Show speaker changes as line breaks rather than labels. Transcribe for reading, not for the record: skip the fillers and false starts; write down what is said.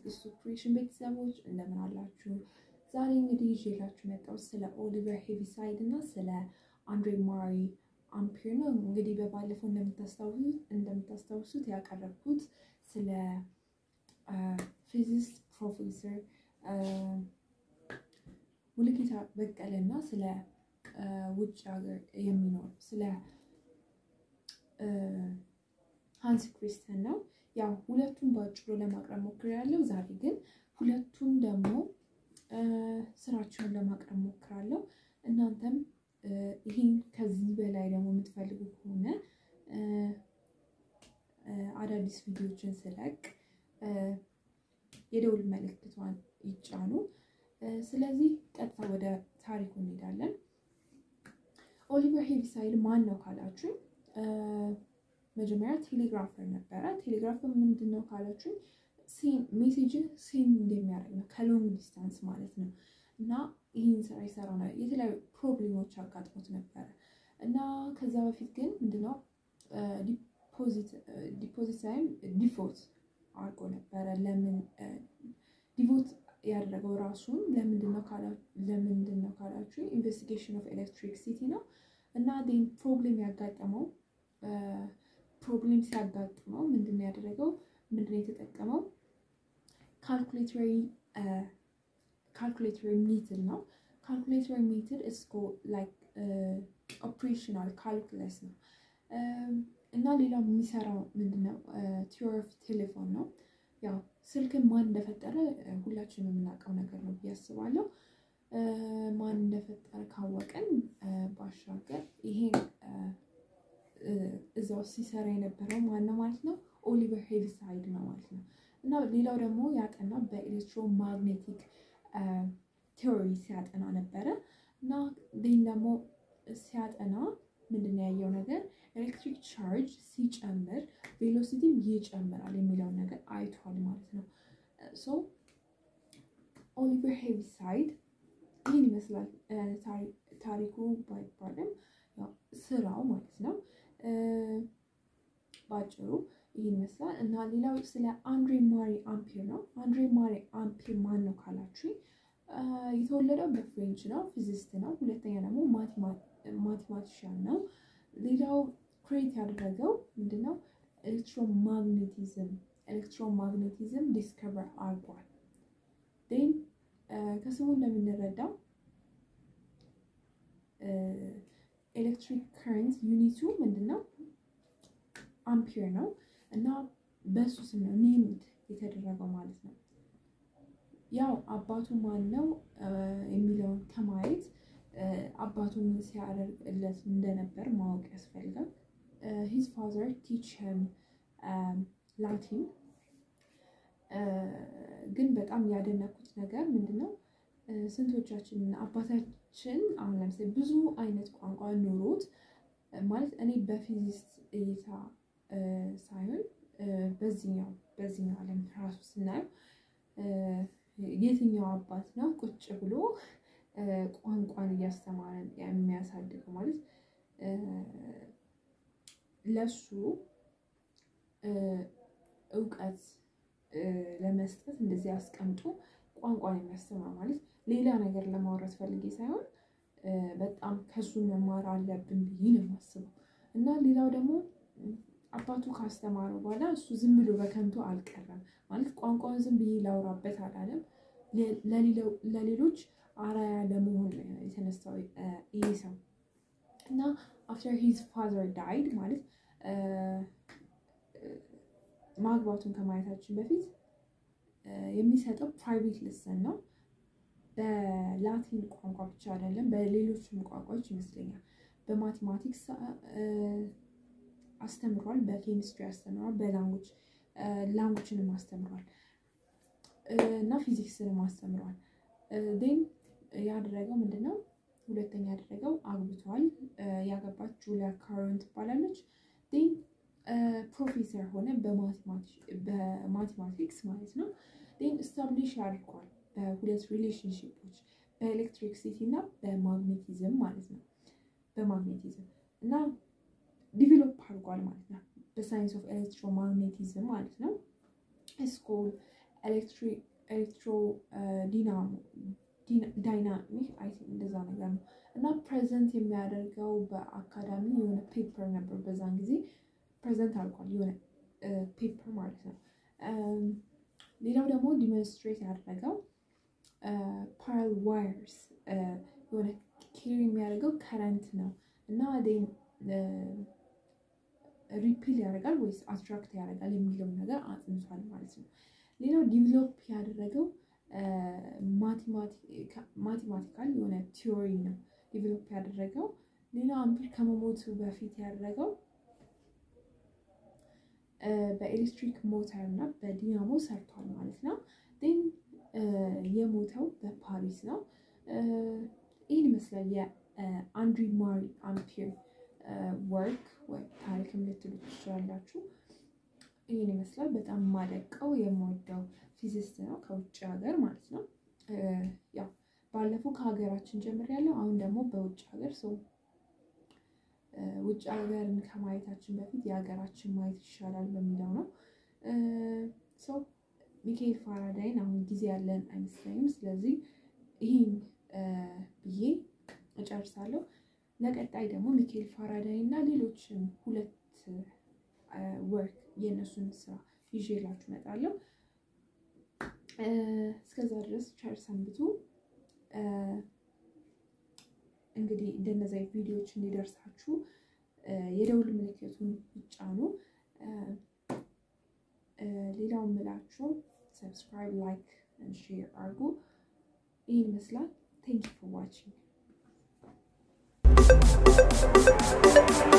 Tigistu Creation ቤተሰቦች እንደምን አላችሁ? ዛሬ እንግዲህ ይዤላችሁ መጣሁ ስለ ኦሊቨር ሄቪሳይድ እና ስለ አንድሬ ማሪ አምፔር ነው። እንግዲህ በባለፈው እንደምታስታውሱት ያቀረብኩት ስለ ፊዚክስ ፕሮፌሰር ሙሉጌታ በቀለና ስለ ውጭ ሀገር የሚኖር ስለ ሃንስ ክሪስቲያን ነው። ያው ሁለቱን ባጭሩ ለማቅረብ ሞክራለሁ። ዛሬ ግን ሁለቱን ደግሞ ስራቸውን ለማቅረብ ሞክራለሁ። እናንተም ይሄን ከዚህ በላይ ደግሞ የምትፈልጉ ከሆነ አዳዲስ ቪዲዮዎችን ስለቅ የደውል ምልክቷን ይጫኑ። ስለዚህ ቀጥታ ወደ ታሪኩ እንሄዳለን። ኦሊቨር ሄቪሳይድ ማን ነው ካላችሁ መጀመሪያ ቴሌግራፈር ነበረ። ቴሌግራፈር ምንድነው ካላችሁ ሜሴጅ ሴንድ እንደሚያደርግ ነው ከሎንግ ዲስታንስ ማለት ነው። እና ይሄን ስራ ይሰራው ነው። የተለያዩ ፕሮብሌሞች አጋጥሞት ነበረ እና ከዛ በፊት ግን ምንድነው ዲፖዚት ታይም ዲፎት አርጎ ነበረ። ለምን ዲቮት ያደረገው ራሱን ለምንድነው ካላችሁ ኢንቨስቲጌሽን ኦፍ ኤሌክትሪሲቲ ነው። እና ዴን ፕሮብሌም ሲያጋጥመው ምንድነው ያደረገው? ምንድነው የተጠቀመው? ካልኩሌተር ሜተድ ነው። ካልኩሌተር ሜተድ is called like operational calculus ነው። እና ሌላው የሚሰራው ምንድነው ቲዮሪ ኦፍ ቴሌፎን ነው። ያው ስልክን ማን እንደፈጠረ ሁላችንም የምናውቀው ነገር ነው ብዬ አስባለሁ። ማን እንደፈጠረ ካወቀን ባሻገር ይሄን እዛው ሲሰራ የነበረው ማን ነው ማለት ነው? ኦሊቨር ሄቪሳይድ ነው ማለት ነው። እና ሌላው ደግሞ ያጠና በኤሌክትሮማግኔቲክ ቲዮሪ ሲያጠና ነበረ። እና ደግሞ ሲያጠና ምንድነው ያየው ነገር ኤሌክትሪክ ቻርጅ ሲጨምር ቬሎሲቲም ይጨምራል የሚለውን ነገር አይቷል ማለት ነው። ሶ ኦሊቨር ሄቪሳይድ ይህን ይመስላል ታሪኩ ባይባልም ያው ስራው ማለት ነው። ባጭሩ ይህን ይመስላል። እና ሌላው ስለ አንድሬ ማሪ አምፔር ነው። አንድሬ ማሪ አምፔር ማን ነው ካላችሁ የተወለደው በፍሬንች ነው። ፊዚሲስት ነው። ሁለተኛ ደግሞ ማቴማቲሻን ነው። ሌላው ክሬት ያደረገው ምንድነው ኤሌክትሮማግኔቲዝም ዲስከቨር አድርጓል። ዴን ከስሙ እንደምንረዳው ኤሌክትሪክ ከረንት ዩኒቱ ምንድነው አምፔር ነው። እና በሱ ስም ነው ኔምድ የተደረገው ማለት ነው። ያው አባቱ ማን ነው የሚለውን ከማየት አባቱን ሲያደርግለት እንደነበር ማወቅ ያስፈልጋል። his father teach him Latin ግን በጣም ያደነኩት ነገር ምንድነው ስንቶቻችን አባታችን አሁን ለምሳሌ ብዙ አይነት ቋንቋ ኖሮት ማለት እኔ በፊዚክስ እይታ ሳይሆን በዚህኛው ዓለም ራሱ ስናየው የትኛው አባት ነው ቁጭ ብሎ ቋንቋን እያስተማረን የሚያሳድገው ማለት ለሱ እውቀት ለመስጠት እንደዚህ አስቀምጦ ቋንቋን የሚያስተምር ማለት ሌላ ነገር ለማውራት ፈልጌ ሳይሆን በጣም ከሱ መማር አለብን ብዬ ነው የማስበው። እና ሌላው ደግሞ አባቱ ካስተማረው በኋላ እሱ ዝም ብሎ በከንቱ አልቀረም ማለት ቋንቋውን ዝም ብዬ ላውራበት አላለም። ለሌሎች አራያ ለመሆን የተነሳው ይሄ ሰው እና after his father died ማለት ማግባቱን ከማየታችን በፊት የሚሰጠው ፕራይቬት ሌሰን ነው። በላቲን ቋንቋ ብቻ አይደለም በሌሎችም ቋንቋዎች ይመስለኛል። በማቴማቲክስ አስተምሯል፣ በኬሚስትሪ አስተምሯል፣ በላንጉጅንም አስተምሯል እና ፊዚክስንም አስተምሯል። ዴን ያደረገው ምንድነው ሁለተኛ ያደረገው አግብቷል። ያገባች ጁሊያ ካሮን ትባላለች። ዴን ፕሮፌሰር ሆነ በማቴማቲክስ ማለት ነው። ዴን ስታብሊሽ አድርጓል በሁለት ሪሌሽንሺፖች በኤሌክትሪክሲቲ እና በማግኔቲዝም ማለት ነው። በማግኔቲዝም እና ዲቨሎፕ አድርጓል ማለት ነው። በሳይንስ ኦፍ ኤሌክትሮማግኔቲዝም ማለት ነው። ስኮል ዳይናሚክ አይ ቲንክ እንደዛ ነገር ነው እና ፕሬዘንት የሚያደርገው በአካዳሚ የሆነ ፔፐር ነበር በዛን ጊዜ ፕሬዘንት አድርጓል የሆነ ፔፐር ማለት ነው። ሌላው ደግሞ ዲሞንስትሬት ያደረገው ፓራል ዋየርስ የሆነ ኬሪ የሚያደርገው ከረንት ነው እና ሪፒል ያደርጋል ወይስ አትራክት ያደርጋል የሚለውን ነገር አጥንቷል ማለት ነው። ሌላው ዲቨሎፕ ያደረገው ማቴማቲካል የሆነ ቲዮሪ ነው ዲቨሎፕ ያደረገው። ሌላው አምፒር ከመሞቱ በፊት ያደረገው በኤሌክትሪክ ሞተር እና በዲናሞ ሰርቷል ማለት ነው። ዴን የሞተው በፓሪስ ነው። ይህን ይመስላል የአንሪ ማሪ አምፒር ወርክ ወይ ታሪክም ልትሉ ትችላላችሁ። ይህን ይመስላል። በጣም ማደቀው የምወደው ፊዚስት ነው ከውጭ ሀገር ማለት ነው። ያው ባለፈው ከሀገራችን ጀምሬያለሁ። አሁን ደግሞ በውጭ ሀገር ሰው ውጭ ሀገርን ከማየታችን በፊት የሀገራችን ማየት ይሻላል በሚለው ነው። ሰው ሚካኤል ፋራዳይን አሁን ጊዜ ያለን አይመስለኝም። ስለዚህ ይህን ብዬ እጨርሳለሁ። ለቀጣይ ደግሞ ሚካኤል ፋራዳይ እና ሌሎችን ሁለት ወርክ የነሱን ስራ ይዤላችሁ እመጣለሁ። እስከዛ ድረስ ቸር ሰንብቱ። እንግዲህ እንደነዚህ ቪዲዮዎች እንዲደርሳችሁ የደውል ምልክቱን ይጫኑ። ሌላው ምላችሁ ሰብስክራይብ፣ ላይክ and share አድርጉ። ይህን ይመስላል። Thank you for watching.